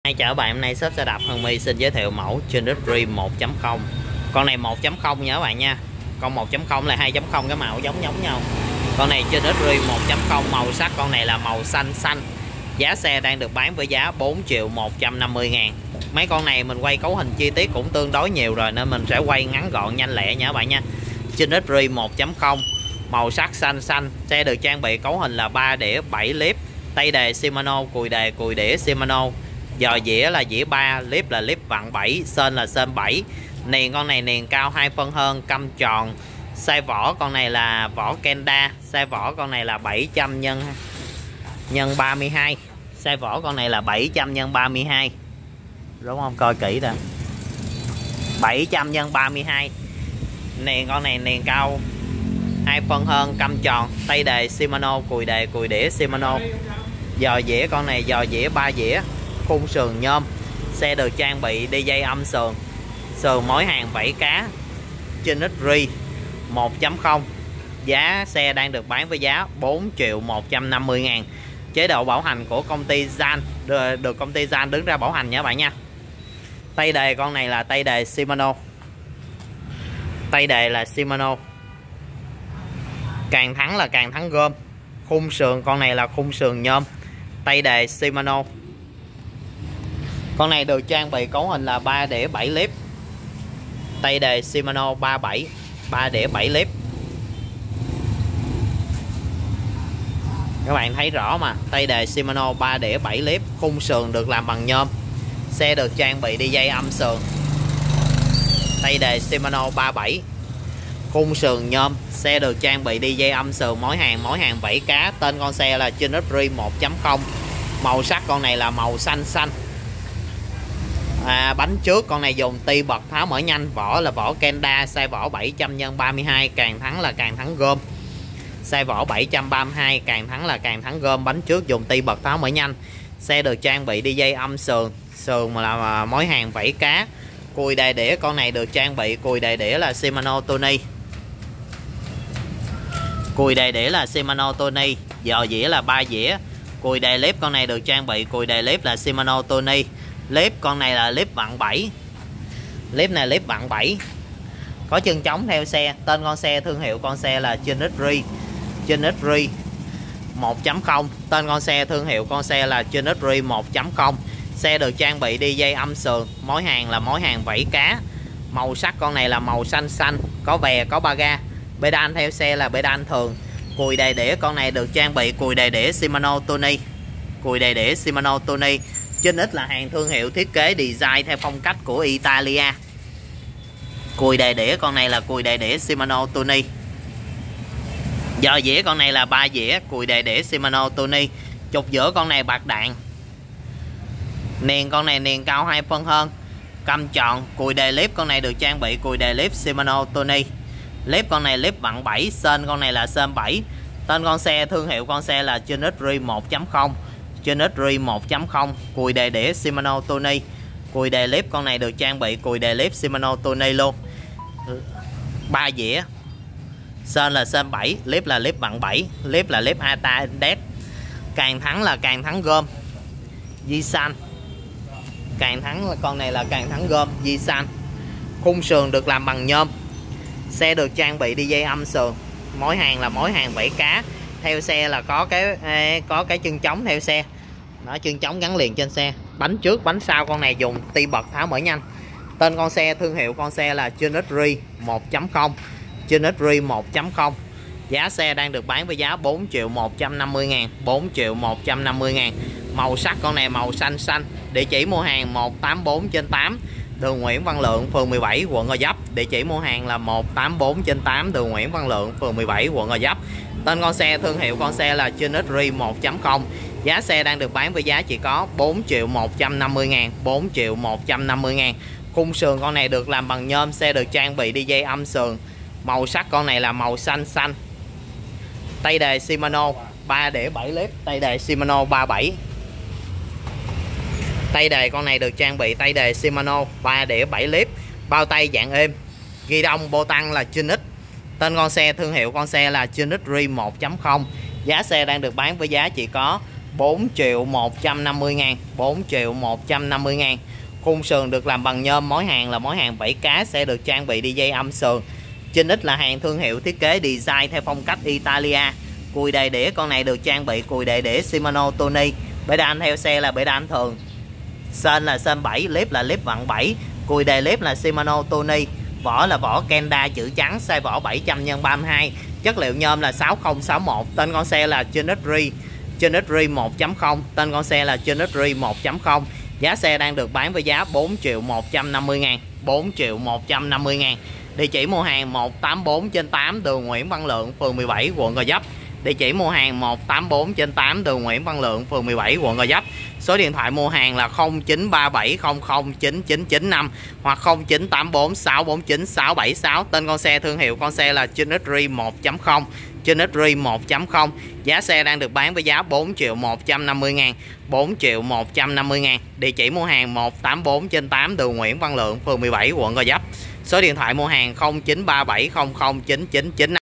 Hay chào bạn, hôm nay shop xe đạp Hân My xin giới thiệu mẫu Genesis Dream 1.0. Con này 1.0 nhớ bạn nha. Con 1.0 là 2.0 cái màu giống nhau. Con này Genesis Dream 1.0 màu sắc con này là màu xanh. Giá xe đang được bán với giá 4.150.000. Mấy con này mình quay cấu hình chi tiết cũng tương đối nhiều rồi nên mình sẽ quay ngắn gọn nhanh lẹ nha bạn nha. Genesis Dream 1.0 màu sắc xanh. Xe được trang bị cấu hình là 3 đĩa 7 clip, tay đề Shimano, cùi đĩa Shimano, giò dĩa là dĩa 3, clip là clip vặn 7, sên là sên 7. Niền con này niền cao 2 phân hơn, căm tròn. Size vỏ con này là vỏ Kenda, size vỏ con này là 700 nhân 32. Size vỏ con này là 700 nhân 32. Đúng không? Coi kỹ ra. 700 nhân 32. Niền con này niền cao 2 phân hơn, căm tròn, tay đề Shimano, cùi đĩa Shimano. Giò dĩa con này giò dĩa 3 dĩa, khung sườn nhôm. Xe được trang bị đi dây âm sườn mối hàng vảy cá. Genesis Dream 1.0. Giá xe đang được bán với giá 4.150.000. Chế độ bảo hành của công ty Gian được công ty Gian đứng ra bảo hành nha bạn nha. Tay đề con này là tay đề Shimano. Tay đề là Shimano. Càng thắng là càng thắng gom. Khung sườn con này là khung sườn nhôm. Tay đề Shimano. Con này được trang bị cấu hình là 3 đĩa 7 clip. Tay đề Shimano 37, 3 đĩa 7 clip. Các bạn thấy rõ mà, tay đề Shimano 3 đĩa 7 clip, khung sườn được làm bằng nhôm. Xe được trang bị đi dây âm sườn. Tay đề Shimano 37, khung sườn nhôm. Xe được trang bị đi dây âm sườn mối hàng vảy cá. Tên con xe là Genesis Dream 1.0. Màu sắc con này là màu xanh. Bánh trước con này dùng ti bật tháo mở nhanh. Vỏ là vỏ Kenda, size vỏ 700 x 32, càng thắng là càng thắng gom. Size vỏ 732, càng thắng là càng thắng gom. Bánh trước dùng ti bật tháo mở nhanh. Xe được trang bị đi dây âm sườn mà là mối hàng vảy cá. Cùi đề đĩa con này được trang bị cùi đề đĩa là Shimano Tony. Cùi đề đĩa là Shimano Tony. Giò dĩa là 3 dĩa. Cùi đề clip con này được trang bị cùi đề clip là Shimano Tony. Clip con này là clip vặn 7. Clip này clip vặn 7. Có chân trống theo xe. Tên con xe, thương hiệu con xe là Genesis Dream 1.0. Tên con xe, thương hiệu con xe là Genesis Dream 1.0. Xe được trang bị đi dây âm sườn, mối hàng là mối hàng vảy cá. Màu sắc con này là màu xanh, có vè, có ba ga. Pedal theo xe là pedal thường. Cùi đề đĩa con này được trang bị cùi đề đĩa Shimano Tony. Cùi đề đĩa Shimano Tony. Genesis là hàng thương hiệu thiết kế design theo phong cách của Italia. Cùi đề đĩa con này là cùi đề đĩa Shimano Tony. Giò dĩa con này là 3 dĩa, cùi đề đĩa Shimano Tony. Trục giữa con này bạc đạn. Niền con này niền cao 2 phân hơn, căm tròn. Cùi đề clip con này được trang bị cùi đề clip Shimano Tony. Clip con này clip vặn 7, sên con này là sên 7. Tên con xe, thương hiệu con xe là Genesis Dream 1.0. Genesis Dream 1.0. Cùi đề đĩa Shimano Tony. Cùi đề clip con này được trang bị cùi đề clip Shimano Tony luôn. 3 dĩa. Sên là sên 7, clip là clip vặn 7, clip là clip ATA Index. Càng thắng là càng thắng gom. Jisan. Càng thắng là con này là càng thắng gom Jisan. Khung sườn được làm bằng nhôm. Xe được trang bị đi dây âm sườn, mối hàng là mối hàng vảy cá. Theo xe là có cái chân trống theo xe. Đó, chân trống gắn liền trên xe. Bánh trước bánh sau con này dùng ti bật tháo mở nhanh. Tên con xe, thương hiệu con xe là Genesis Dream 1.0. Genesis Dream 1.0. Giá xe đang được bán với giá 4.150.000. 4.150.000. Màu sắc con này màu xanh. Địa chỉ mua hàng 184/8, đường Nguyễn Văn Lượng, phường 17, quận Gò Vấp. Địa chỉ mua hàng là 184/8, đường Nguyễn Văn Lượng, phường 17, quận Gò Vấp. Tên con xe, thương hiệu con xe là Genesis Dream 1.0. Giá xe đang được bán với giá chỉ có 4.150.000. 4.150.000. Khung sườn con này được làm bằng nhôm. Xe được trang bị đi dây âm sườn. Màu sắc con này là màu xanh. Tay đề Shimano 3 đĩa 7 clip. Tay đề Shimano 37. Tay đề con này được trang bị tay đề Shimano 3 đĩa 7 clip. Bao tay dạng êm. Ghi đông bô tăng là Genesis. Tên con xe, thương hiệu con xe là Genesis Dream 1.0. Giá xe đang được bán với giá chỉ có 4.150.000, 4.150.000. Khung sườn được làm bằng nhôm, mối hàng là mối hàng vảy cá, sẽ được trang bị đi dây âm sườn. 9X là hàng thương hiệu thiết kế design theo phong cách Italia. Cùi đề đĩa con này được trang bị cùi đề đĩa Shimano Tony. Bể đan theo xe là bể đan thường. Sên là sên 7, clip là clip vặn 7. Cùi đề clip là Shimano Tony. Vỏ là vỏ Kenda chữ trắng, size vỏ 700x32. Chất liệu nhôm là 6061. Tên con xe là Genetri 1.0. Tên con xe là Genetri 1.0. Giá xe đang được bán với giá 4.150.000, 4.150.000. Địa chỉ mua hàng 184/8 đường Nguyễn Văn Lượng, phường 17, quận Gò Vấp. Địa chỉ mua hàng 184/8 đường Nguyễn Văn Lượng, phường 17, quận Gò Vấp. Số điện thoại mua hàng là 0937009995 hoặc 0984649676. Tên con xe thương hiệu con xe là Genetri 1.0. Genetri 1.0. Giá xe đang được bán với giá 4.150.000, 4.150.000. Địa chỉ mua hàng 184/8 đường Nguyễn Văn Lượng, phường 17, quận Gò Vấp. Số điện thoại mua hàng 0937009995.